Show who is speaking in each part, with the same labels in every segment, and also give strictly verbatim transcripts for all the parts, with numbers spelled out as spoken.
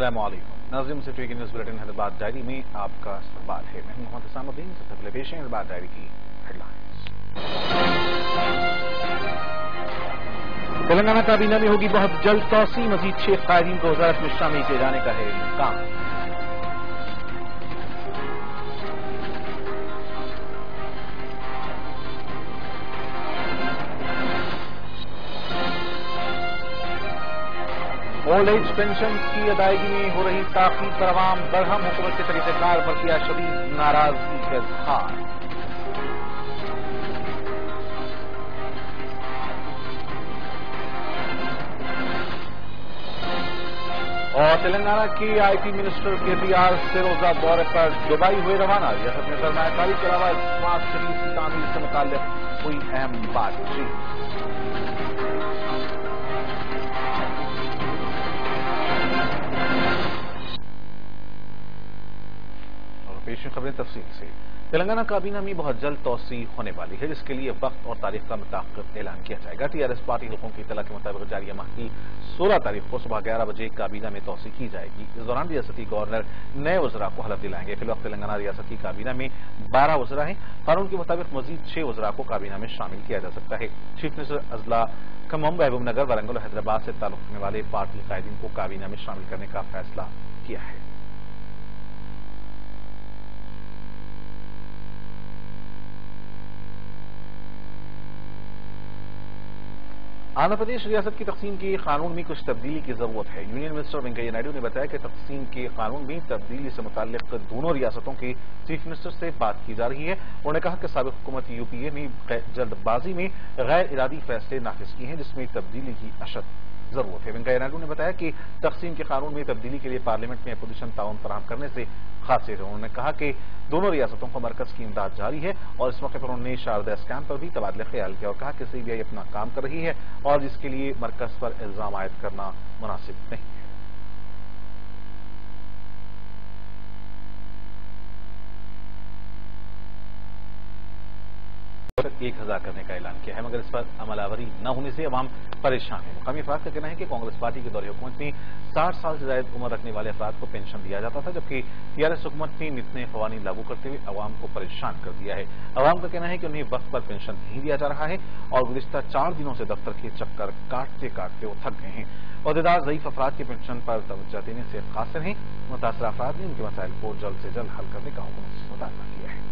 Speaker 1: अस्सलाम वालेकुम। नाज़रीन से ट्वेकी न्यूज़ बुलेटिन हैदराबाद डायरी में आपका इस्तकबाल है। मैं मोहम्मद इस्लामुद्दीन। सबसे पहले पेश है हैदराबाद डायरी की हेडलाइंस। तेलंगाना काबीना में होगी बहुत जल्द तौसी, मजीद छह कायदीन को वजारत में शामिल किए जाने का है इम्कान। ओल्ड एज पेंशन की अदायगी में हो रही ताखीर पर अवाम बरहम, हुकूमत के तरीक़ेकार पर किया शदीद नाराजगी का इज़हार। और तेलंगाना के I T minister K T R से रोजा दौरे पर दुबई हुए रवाना। रियासत में सरमायाकारी के अलावा स्मार्ट सिटीज की तामीर से मुताल्लिक हुई अहम बातचीत। पेश खबरें तफसील से। तेलंगाना काबीना में बहुत जल्द तौसी होने वाली है, जिसके लिए वक्त और तारीख का मुताक़िब ऐलान किया जाएगा। टीआरएस पार्टी लोगों की इत्तला के मुताबिक जारी माह की सोलह तारीख को सुबह ग्यारह बजे काबीना में तौसी की जाएगी। इस दौरान रियासती गवर्नर नए वज़रा को हलफ दिलाएंगे। फिलहाल तेलंगाना रियासत की काबीना में बारह वज़रा हैं। कानून के मुताबिक मजीद छह वज़रा को काबीना में शामिल किया जा सकता है। चीफ मिनिस्टर अजला खम्मम, महबूबनगर, वारंगल और हैदराबाद से ताल्लुक़ रखने वाले पार्टी कायदीन को काबीना में शामिल करने का फैसला किया है। आंध्र प्रदेश रियासत की तकसीम के कानून में कुछ तब्दीली की जरूरत है। यूनियन मिनिस्टर वेंकैया नायडू ने बताया कि तकसीम के कानून में तब्दीली से मुताल्लिक दोनों रियासतों के चीफ मिनिस्टर से बात की जा रही है। उन्होंने कहा कि साबिक हुकूमत यूपीए ने जल्दबाजी में गैर इरादी फैसले नाफिज किए हैं, जिसमें तब्दीली की अशद जरूरत है। वेंकैया नायडू ने बताया कि तकसीम के कानून में तब्दीली के लिए पार्लियामेंट में अपोजिशन ताउन फराहम करने से खासियत है। उन्होंने कहा कि दोनों रियासतों को मरकज की इमदाद जारी है और इस मौके पर उन्होंने शारदा स्कैम पर भी तबादला ख्याल किया और कहा कि सीबीआई अपना काम कर रही है और जिसके लिए मरकज पर इल्जाम आयद करना मुनासिब नहीं है। एक हजार करने का ऐलान किया है, मगर इस पर अमलावरी न होने से अवाम परेशान है। मुकामी अफराद का कहना है कि कांग्रेस पार्टी के दौरे हुकूमत में साठ साल से ज्यादा उम्र रखने वाले अफराद को पेंशन दिया जाता था, जबकि टीआरएस हुकूमत ने नित नए कवानीन लागू करते हुए अवाम को परेशान कर दिया है। अवाम का कहना है कि उन्हें वक्त पर पेंशन नहीं दिया जा रहा है और गुज़िश्ता चार दिनों से दफ्तर के चक्कर काटते काटते वो थक गए हैं। अहदेदार ज़ईफ अफराद की पेंशन पर तवज्जो देने से कासिर हैं। मुतासरा अफराद ने उनके मसाइल को जल्द से जल्द हल करने का हुक्म से मुतालबा किया है।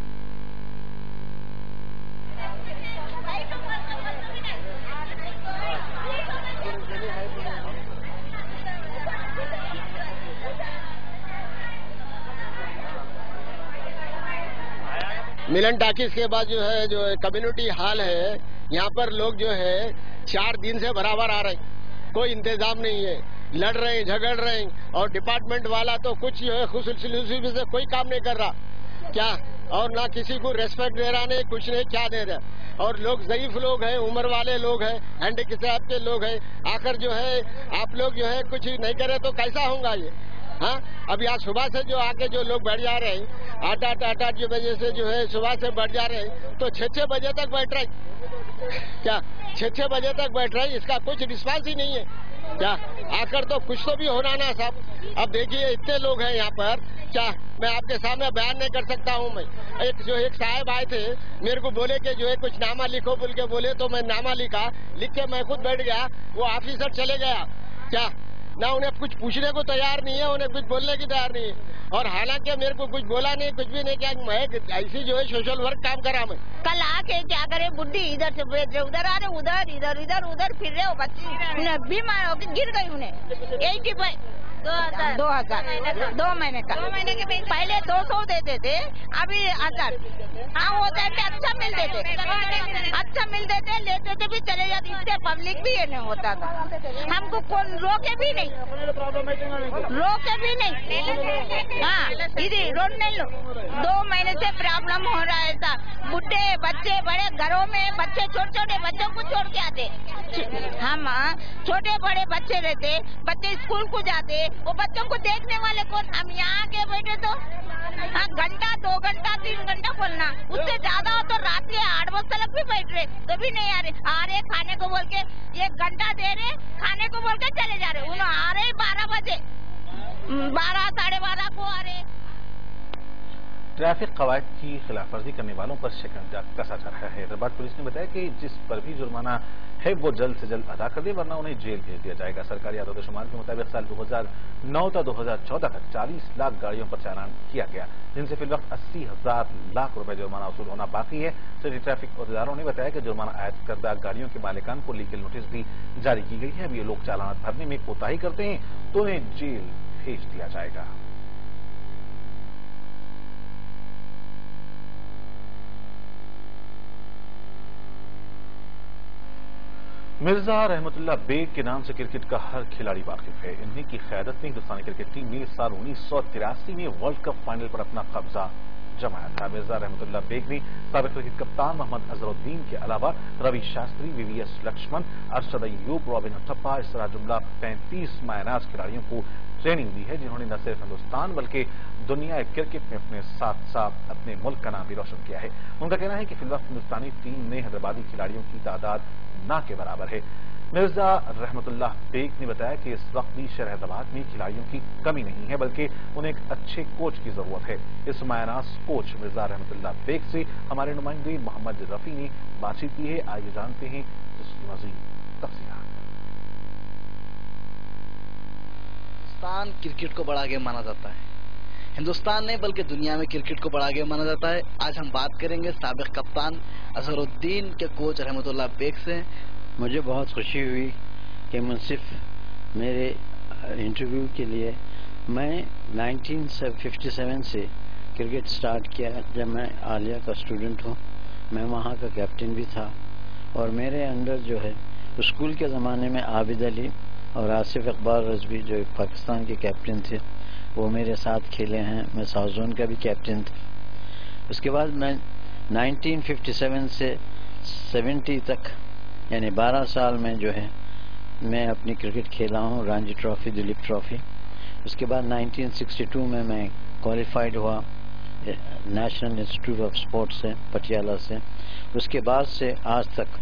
Speaker 2: मिलन टाकिस के बाद जो है जो कम्युनिटी हॉल है, यहाँ पर लोग जो है चार दिन से बराबर आ रहे हैं, कोई इंतजाम नहीं है, लड़ रहे हैं, झगड़ रहे हैं और डिपार्टमेंट वाला तो कुछ जो है खुशूसी से कोई काम नहीं कर रहा क्या, और ना किसी को रेस्पेक्ट दे रहा, नहीं कुछ नहीं, क्या दे रहा। और लोग ज़ईफ लोग हैं, उम्र वाले लोग हैं, हैंडीकैप के लोग हैं, आकर जो है आप लोग जो है कुछ नहीं करे तो कैसा होगा ये। हाँ, अभी आज सुबह से जो आके जो लोग बैठ जा रहे हैं, आठ आठ आठ आठ बजे से जो है सुबह से बैठ जा रहे हैं, तो छह छह बजे तक बैठ रहे क्या, छह छह बजे तक बैठ रहे, इसका कुछ रिस्पांस ही नहीं है क्या। आकर तो कुछ तो भी होना ना साहब। अब देखिए इतने लोग हैं यहाँ पर, क्या मैं आपके सामने बयान नहीं कर सकता हूँ। मैं एक जो एक साहब आए थे, मेरे को बोले कि जो है कुछ नामा लिखो बोल के बोले, तो मैं नामा लिखा, लिख के मैं खुद बैठ गया, वो ऑफिसर चले गया क्या, ना उन्हें कुछ पूछने को तैयार नहीं है, उन्हें कुछ बोलने की तैयार नहीं है। और हालांकि मेरे को कुछ बोला नहीं, कुछ भी नहीं किया, मैं ऐसी जो है सोशल वर्क काम करा। मैं
Speaker 3: कल आके क्या करे, बुढ़ी इधर से उधर आ रहे, उधर इधर इधर उधर फिर रहे हो, बच्ची बीमार होकर गिर गई, उन्हें एटी फाइव दो हजार दो हजार दो महीने का दो महीने के पहले दो सौ देते थे, अभी हजार। हाँ, वो टाइम पे अच्छा मिलते थे, अच्छा मिलते थे, लेते थे भी चले जाते, इतने पब्लिक भी ये नहीं होता था, हमको कौन रोके भी नहीं, रोके भी नहीं। हाँ, इधर रोड नहीं लो, दो महीने से प्रॉब्लम हो रहा है ऐसा। बुढ़े बच्चे बड़े घरों में, बच्चे छोटे छोटे बच्चों को छोड़ के आते, हम छोटे बड़े बच्चे रहते, बच्चे स्कूल को जाते, वो बच्चों को देखने वाले कौन। हम यहाँ के बैठे तो हाँ, घंटा दो घंटा तीन घंटा बोलना, उससे ज्यादा हो तो रात के आठ बजे तक भी बैठ रहे, तो भी नहीं आ रहे। आ रहे खाने को बोल के एक घंटा दे रहे, खाने को बोल के चले जा रहे, उन्हें आ रहे बारह बजे बारह साढ़े बारह को आ रहे।
Speaker 1: ट्रैफिक कवायद की खिलाफ वर्जी करने वालों पर शिकंजा कसा जा रहा है। हैदराबाद पुलिस ने बताया कि जिस पर भी जुर्माना है वो जल्द से जल्द अदा कर दे, वरना उन्हें जेल भेज दिया जाएगा। सरकारी आदादोशुमार के मुताबिक साल दो हज़ार नौ से दो हज़ार चौदह तक चालीस लाख गाड़ियों पर चालान किया गया, जिनसे फिल वक्त अस्सी हजार लाख रुपए जुर्माना वसूल होना बाकी है। सिटी ट्रैफिक अहदेदारों ने बताया कि जुर्माना आयद करदा गाड़ियों के मालिकान को लीगल नोटिस भी जारी की गई है। अब ये लोग चालान भरने में कोताही करते हैं तो उन्हें जेल भेज दिया जाएगा। मिर्जा रहमतुल्लाह बेग के नाम से क्रिकेट का हर खिलाड़ी वाकिफ है। इन्हीं की क़यादत में हिंदुस्तानी क्रिकेट टीम ने साल उन्नीस सौ तिरासी में वर्ल्ड कप फाइनल पर अपना कब्जा जमाया था। मिर्जा रहमतुल्लाह बेग ने साबिक क्रिकेट कप्तान मोहम्मद अजहरुद्दीन के अलावा रवि शास्त्री, वीवीएस लक्ष्मण, अरशद अय्यूब, रॉबिन उथप्पा, इस तरह जुमला पैंतीस मायनाज खिलाड़ियों को ट्रेनिंग दी है, जिन्होंने न सिर्फ हिंदुस्तान बल्कि दुनिया क्रिकेट में अपने साथ साथ अपने मुल्क का नाम भी रोशन किया है। उनका कहना है कि फिलवक्त हिंदुस्तानी टीम में हैदराबादी खिलाड़ियों की तादाद ना के बराबर है। मिर्जा रहमतुल्लाह बेग ने बताया कि इस वक्त भी शहर हैदराबाद में खिलाड़ियों की कमी नहीं है, बल्कि उन्हें एक अच्छे कोच की जरूरत है। इस मायनाज कोच मिर्जा रहमतुल्लाह बेग से हमारे नुमाइंदे मोहम्मद रफी ने बातचीत की है। आइए जानते हैं इसकी मज़ीद तफसीलात।
Speaker 4: हिंदुस्तान क्रिकेट को बड़ा गेम माना जाता है। हिंदुस्तान नहीं बल्कि दुनिया में क्रिकेट को बड़ा गेम माना जाता है। आज हम बात करेंगे साबिक कप्तान अजहरुद्दीन के कोच रहमतुल्लाह बेग से।
Speaker 5: मुझे बहुत खुशी हुई कि मुनसिफ मेरे इंटरव्यू के लिए मैं उन्नीस सौ सत्तावन से क्रिकेट स्टार्ट किया जब मैं आलिया का स्टूडेंट हूँ। मैं वहाँ का कैप्टन भी था और मेरे अंडर जो है स्कूल के ज़माने में आबिद अली और आसिफ इकबाल रजवी जो पाकिस्तान के कैप्टन थे वो मेरे साथ खेले हैं। मैं साउथ जोन का भी कैप्टन था। उसके बाद मैं उन्नीस सौ सत्तावन से सत्तर तक यानी बारह साल में जो है मैं अपनी क्रिकेट खेला हूँ, रणजी ट्रॉफी, दिलीप ट्रॉफी। उसके बाद उन्नीस सौ बासठ में मैं क्वालिफाइड हुआ नेशनल इंस्टीट्यूट ऑफ स्पोर्ट्स से पटियाला से। उसके बाद से आज तक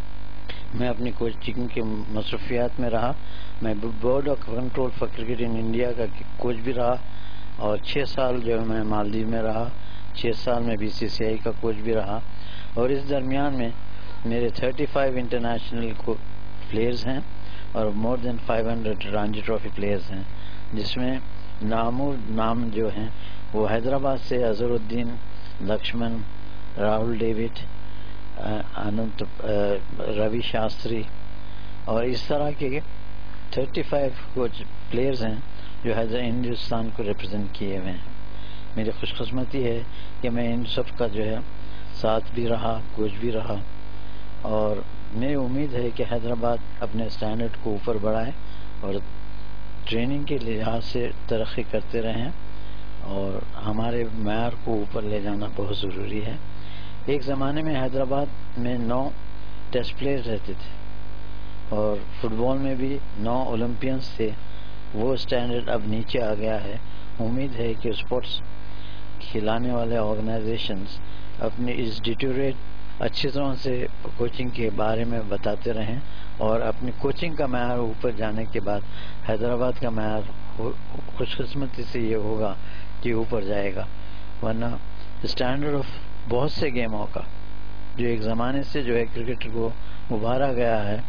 Speaker 5: मैं अपनी कोचिंग के मसरूफियात में रहा। मैं board of control for cricket in India का कोच भी रहा और छः साल जो है मैं मालदीव में रहा, छः साल में बीसीसीआई का कोच भी रहा। और इस दरमियान में मेरे पैंतीस इंटरनेशनल को प्लेयर्स हैं और मोर देन पाँच सौ रणजी ट्रॉफी प्लेयर्स हैं, जिसमें नामूर नाम जो हैं वो हैदराबाद से अजहरुद्दीन, लक्ष्मण, राहुल डेविड, अनंत, रवि शास्त्री और इस तरह के पैंतीस कोच प्लेयर्स हैं जो हैदर हिंदुस्तान को रिप्रेजेंट किए हुए हैं। मेरी खुशकिस्मती है कि मैं इन सब का जो है साथ भी रहा, कोच भी रहा और मेरी उम्मीद है कि हैदराबाद अपने स्टैंडर्ड को ऊपर बढ़ाए और ट्रेनिंग के लिहाज से तरक्की करते रहें और हमारे मैार को ऊपर ले जाना बहुत ज़रूरी है। एक ज़माने में हैदराबाद में नौ टेस्ट प्लेयर रहते थे और फुटबॉल में भी नौ ओलंपियंस थे। वो स्टैंडर्ड अब नीचे आ गया है। उम्मीद है कि स्पोर्ट्स खिलाने वाले ऑर्गेनाइजेशंस अपनी इस डिटोरेट अच्छी तरह से कोचिंग के बारे में बताते रहें और अपनी कोचिंग का मैार ऊपर जाने के बाद हैदराबाद का मैार खुशकिस्मती से ये होगा कि ऊपर जाएगा। वरना स्टैंडर्ड ऑफ बहुत से गेमों का जो एक ज़माने से जो है क्रिकेट को उभारा गया है,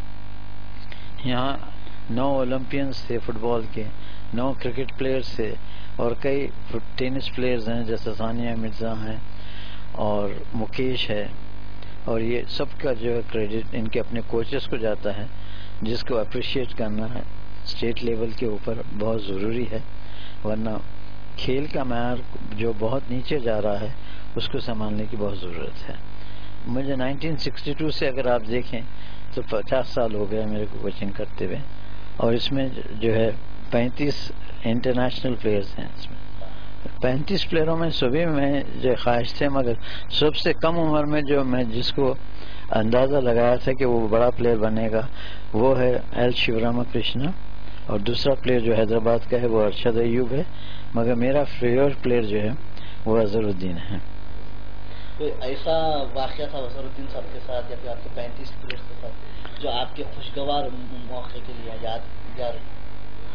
Speaker 5: यहाँ नौ ओलंपियंस थे फुटबॉल के, नौ क्रिकेट प्लेयर्स थे और कई टेनिस प्लेयर्स हैं जैसे सानिया मिर्ज़ा हैं और मुकेश है और ये सब का जो है क्रेडिट इनके अपने कोचेस को जाता है, जिसको अप्रिशिएट करना है स्टेट लेवल के ऊपर बहुत ज़रूरी है। वरना खेल का मैार जो बहुत नीचे जा रहा है उसको संभालने की बहुत ज़रूरत है। मुझे उन्नीस सौ बासठ से अगर आप देखें तो पचास साल हो गए मेरे को कोचिंग करते हुए और इसमें जो है पैंतीस इंटरनेशनल प्लेयर्स हैं। इसमें पैंतीस प्लेयरों में सभी में जो ख्वाहिश थे, मगर सबसे कम उम्र में जो मैं जिसको अंदाज़ा लगाया था कि वो बड़ा प्लेयर बनेगा वो है एल शिवरामा कृष्णा और दूसरा प्लेयर जो हैदराबाद का है वो अरशद अय्यूब है, मगर मेरा फेवरेट प्लेयर जो है वो अजहरुद्दीन है।
Speaker 4: कोई ऐसा वाक़या था अजहरुद्दीन साहब के साथ या फिर आपके पैंतीस प्लेयर्स के साथ जो आपके खुशगवार मौके के लिए यादगार?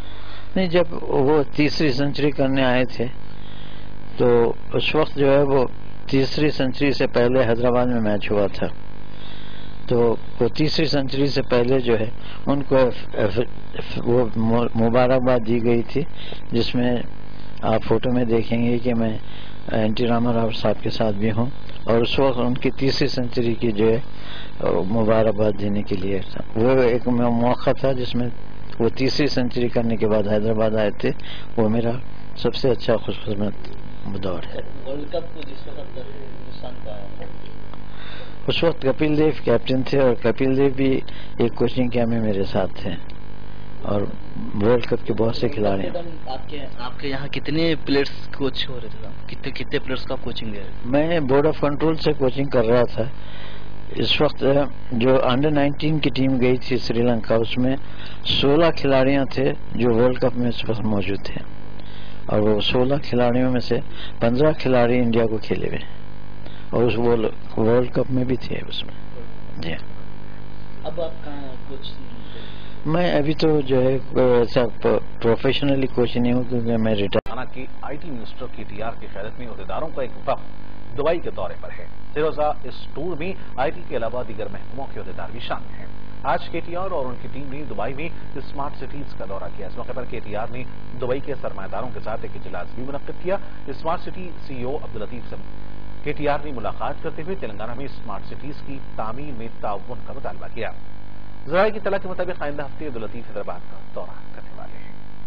Speaker 5: نہیں، جب وہ تیسری سنچری کرنے آئے تھے تو اس وقت جو ہے وہ تیسری سنچری سے پہلے حیدرآباد میں میچ ہوا تھا، تو وہ تیسری سنچری سے پہلے جو ہے ان کو وہ مبارکباد دی گئی تھی، جس میں آپ فوٹو میں دیکھیں گے کہ میں این ٹی راما راؤ صاحب کے ساتھ بھی ہوں، اور اس وقت ان کی تیسری سنچری کی جو ہے مبارکباد دینے کے لیے تھا۔ وہ ایک موقع تھا جس میں وہ تیسری سنچری کرنے کے بعد حیدرآباد آئے تھے، وہ میرا سب سے اچھا خوش قسمت دور ہے۔
Speaker 4: ورلڈ کپ کو جس وقت ہندوستان کو آیا تھا
Speaker 5: اس وقت کپل دیو کیپٹن تھے، اور کپل دیو بھی ایک کوچنگ کیمپ میں میرے ساتھ تھے، اور ورلڈ کپ کے بہت سے کھلاڑی ہیں۔
Speaker 4: آپ کے آپ کے یہاں کتنے پلیئرس کوچ ہو رہے تھے؟ کتنے کتنے پلیئرس کا کوچنگ دے رہے تھے؟
Speaker 5: میں بورڈ آف کنٹرول سے کوچنگ کر رہا تھا اس وقت۔ جو انڈر نائنٹین کی ٹیم گئی تھی سری لنکا، اس میں سولہ کھلاڑیاں تھے جو ورلڈ کپ میں اس وقت موجود تھے، اور وہ سولہ کھلاڑیوں میں سے پندرہ کھلاڑی انڈیا کو کھیلے ہوئے، اور اس ورلڈ کپ میں بھی تھے اس میں۔ جی
Speaker 4: اب آپ کہاں کوچ؟
Speaker 5: میں ابھی تو جو ہے ایسا پروفیشنلی کوچ نہیں ہوں، کیونکہ میں ریٹائر۔
Speaker 1: حالانکہ I T minister K T R کی قیادت میں عہدیداروں کا ایک وفد دبئی کے دورے پر ہے۔ فیروزہ اس ٹور میں آئی ٹی کے علاوہ دیگر محکموں کے عہدیدار بھی شامل ہیں۔ آج کے ٹی آر اور ان کی ٹیم نے دبئی میں اسمارٹ سٹیز کا دورہ کیا۔ اس موقع پر کے ٹی آر نے دبئی کے سرمایہ داروں کے ساتھ ایک اجلاس بھی منعقد کیا۔ Smart city C E O Abdul Latif سے کے ٹی آر نے ملاقات کرتے ہوئے تلنگانہ میں اسمارٹ سٹیز کی تعمیر میں تعاون کا مطالبہ کیا۔ ذرائع کی اطلاع کے مطابق آئندہ ہفتے عبداللطیف حیدرآباد کا دورہ کرنے والے ہیں۔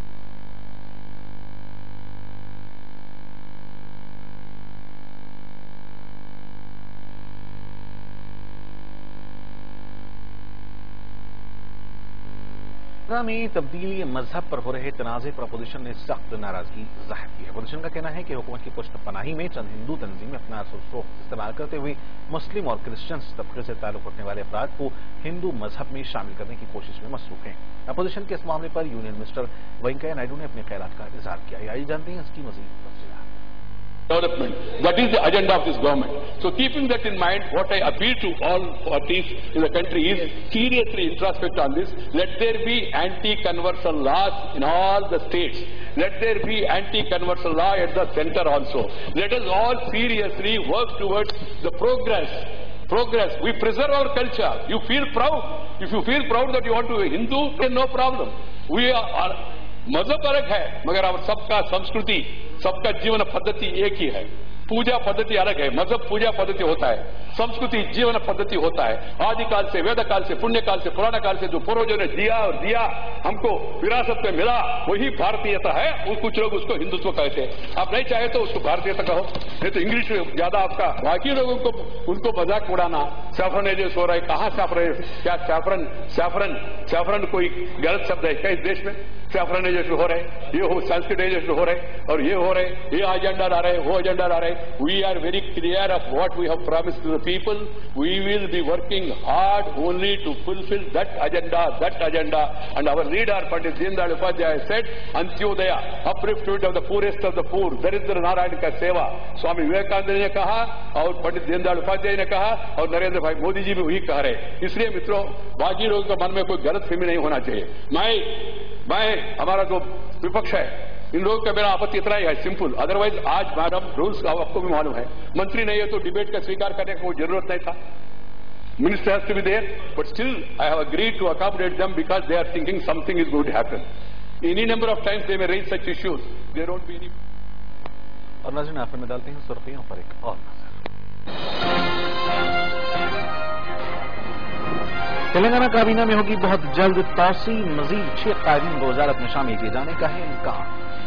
Speaker 1: میں تبدیلی مذہب پر ہو رہے تنازع پر اپوزیشن نے سخت ناراضگی ظاہر کی ہے۔ اپوزیشن کا کہنا ہے کہ حکومت کی پشت پناہی میں چند ہندو تنظیمیں اپنا اثر و رسوخ استعمال کرتے ہوئے مسلم اور کرسچنز طبقے سے تعلق رکھنے والے افراد کو ہندو مذہب میں شامل کرنے کی کوشش میں مصروف ہیں۔ اپوزیشن کے اس معاملے پر یونین منسٹر وینکیا نائیڈو نے اپنے خیالات کا اظہار کیا ہے۔ آئیے جانتے ہیں اس کی مزید تفصیلات۔
Speaker 6: Development. That is the agenda of this government. So keeping that in mind, what I appeal to all parties in the country is seriously introspect on this. Let there be anti-conversion laws in all the states. Let there be anti-conversion law at the center also. Let us all seriously work towards the progress. Progress. We preserve our culture. You feel proud. If you feel proud that you want to be Hindu, then no problem. We are, are मजहब अलग है, मगर अब सबका संस्कृति, सबका जीवन पद्धति एक ही है। पूजा पद्धति अलग है, मजहब पूजा पद्धति होता है, संस्कृति जीवन पद्धति होता है। आदि काल से, वेद काल से, पुण्य काल से, पुराना काल से जो पूर्वजों ने जिया और दिया, हमको विरासत में मिला, वही भारतीयता है। कुछ लोग उसको हिंदुत्व कहते हैं। आप नहीं चाहे तो उसको भारतीयता कहो, नहीं तो इंग्लिश में ज्यादा आपका। बाकी लोगों को उनको मजाक उड़ाना, सैफरनेजेस हो रहा है, कहाँ सैफरन, क्या सैफरन सैफरन सैफरन कोई गलत शब्द है क्या इस देश में? सैफरनेजेस हो रहे, ये हो संस्कृत हो रहे, और ये हो रहे, ये एजेंडा ला रहे, वो एजेंडा ला रहे। We are very clear of what we have promised to the people. We will be working hard only to fulfill that agenda, that agenda. And our leader, Pandit Deendayal Upadhyaya said, Antyodaya, upliftment of the poorest of the poor, Daridra Narayan ka seva. Swami Vivekananda ने कहा, और पंडित दीनदयाल उपाध्याय ने कहा, और नरेंद्र भाई मोदी जी भी वही कह रहे। इसलिए मित्रों, बाकी लोगों के मन में कोई गलत फहमी नहीं होना चाहिए। मैं मैं हमारा जो विपक्ष है, इन लोगों का मेरा आपत्ति इतना ही है, सिंपल। अदरवाइज आज मैडम रूल्स आपको भी मालूम है, मंत्री नहीं है तो डिबेट का स्वीकार करने की कोई जरूरत नहीं था। Minister has to be there, but still I have agreed to accommodate them because they are thinking something is going to happen. Any number of times they may raise such issues. There won't be any.
Speaker 1: और नाज़रीन आखिर में डालते हैं सुर्खियों पर एक और नजर। तेलंगाना काबीना में होगी बहुत जल्द तौसी, मजीद छह कायदीन को वजारत में शामिल किए जाने का है इम्कान।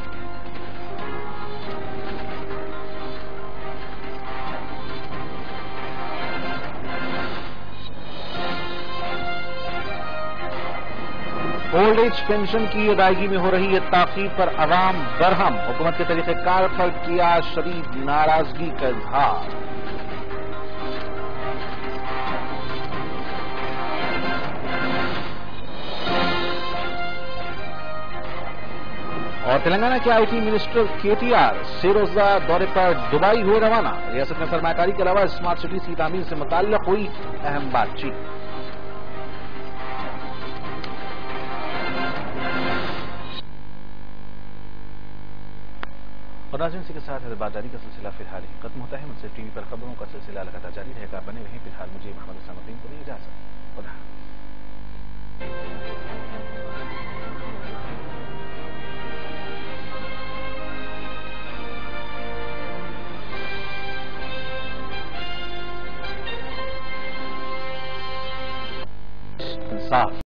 Speaker 1: ओल्ड एज पेंशन की अदायगी में हो रही है ताखीर पर अवाम बरहम, हुकूमत के तरीक़ेकार पर किया शदीद नाराजगी का इजहार। और तेलंगाना के I T minister K T R से रोजा दौरे पर दुबई हुए रवाना। रियासत में सरमायाकारी के अलावा स्मार्ट सिटीज की तामीर से मुताल्लिक हुई अहम बातचीत। और नाज़रीन, इसी के साथ हिदायतदारी का सिलसिला फिलहाल ही खत्म होता है। मुझसे टीवी पर खबरों का सिलसिला लगातार जारी रहेगा। बने रहिए। फिलहाल मुझे मोहम्मद हुसैन को दी इजाजत। खुदा। इंसाफ